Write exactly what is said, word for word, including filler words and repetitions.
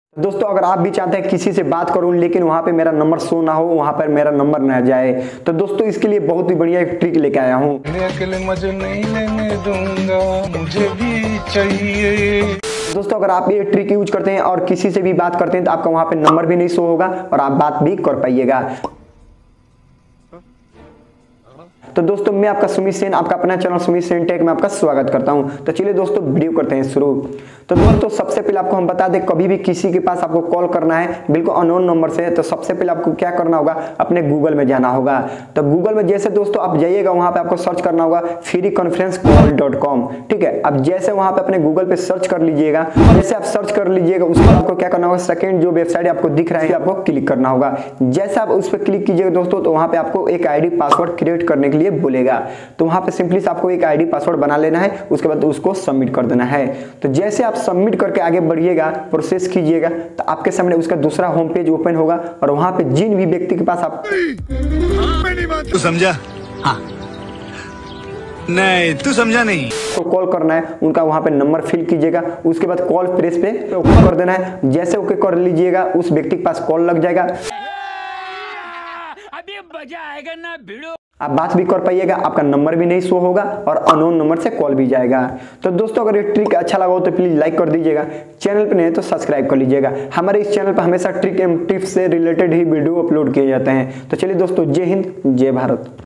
दोस्तों अगर आप भी चाहते हैं किसी से बात करूं लेकिन वहां पे मेरा नंबर शो ना हो, वहां पर मेरा नंबर ना जाए, तो दोस्तों इसके लिए बहुत ही बढ़िया एक ट्रिक लेके आया हूं। अकेले मजे नहीं लेने दूंगा, मुझे भी चाहिए। दोस्तों अगर आप ये ट्रिक यूज करते हैं और किसी से भी बात करते हैं तो आपका वहां पे नंबर भी नहीं शो होगा और आप बात भी कर पाइएगा। तो दोस्तों मैं आपका सुमित सेन, आपका अपना चैनल सुमित सेन टेक में आपका स्वागत करता हूं। तो चलिए दोस्तों वीडियो करते हैं शुरू। तो दोस्तों सबसे पहले आपको हम बता दें, कभी भी किसी के पास आपको कॉल करना है बिल्कुल अननोन नंबर से, तो सबसे पहले आपको क्या करना होगा, अपने गूगल में जाना होगा। तो गूगल में जैसे दोस्तों आप जाइएगा, वहां पे आपको सर्च करना होगा free conference call dot com. ठीक है, अब जैसे वहां पे अपने गूगल पे सर्च कर लीजिएगा, जैसे आप सर्च कर लीजिएगा उसके बाद आपको क्या करना होगा, सेकंड जो वेबसाइट आपको दिख रहा है आपको क्लिक करना होगा। जैसे आप उस पर क्लिक कीजिएगा दोस्तों, तो वहां पे आपको एक आईडी पासवर्ड क्रिएट करने के लिए बोलेगा। तो वहां पे सिंपली आपको एक आईडी पासवर्ड बना लेना है, उसके बाद उसको सबमिट कर देना है। तो जैसे आप सबमिट करके आगे बढ़िएगा, प्रोसेस कीजिएगा, तो आपके सामने उसका दूसरा होम पेज ओपन होगा और वहां पे जिन भी व्यक्ति के पास आप तू समझा? हाँ नहीं तू समझा नहीं। तो कॉल करना है उनका वहां पे नंबर फिल कीजिएगा, उसके बाद कॉल प्रेस पे ओके कर देना है। जैसे ओके कर लीजिएगा उस व्यक्ति के पास कॉल लग जाएगा, अभी मजा आएगा ना भिड़ो। आप बात भी कर पाइएगा, आपका नंबर भी नहीं शो होगा और अननोन नंबर से कॉल भी जाएगा। तो दोस्तों अगर ये ट्रिक अच्छा लगा हो तो प्लीज लाइक कर दीजिएगा, चैनल पे नहीं तो सब्सक्राइब कर लीजिएगा। हमारे इस चैनल पर हमेशा ट्रिक एंड टिप्स से रिलेटेड ही वीडियो अपलोड किए जाते हैं। तो चलिए दोस्तों, जय हिंद जय भारत।